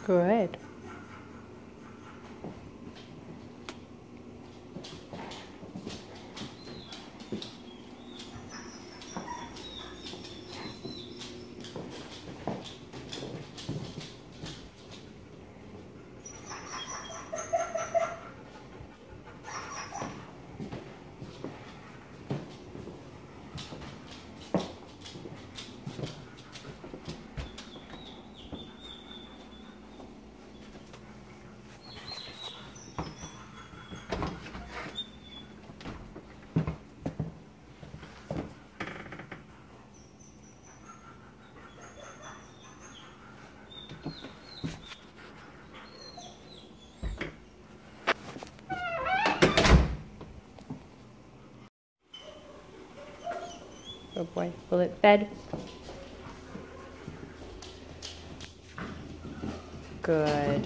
Good. Good boy. Will it bed? Good.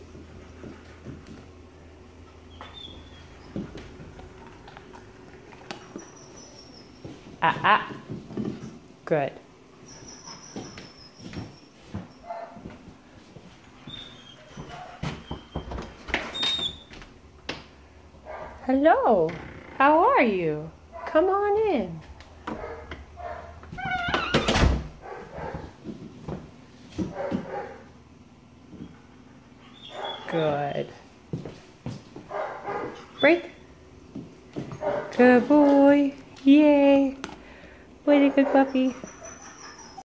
Ah. Good. Hello. How are you? Come on in. Good. Break. Good boy. Yay. Way to good puppy.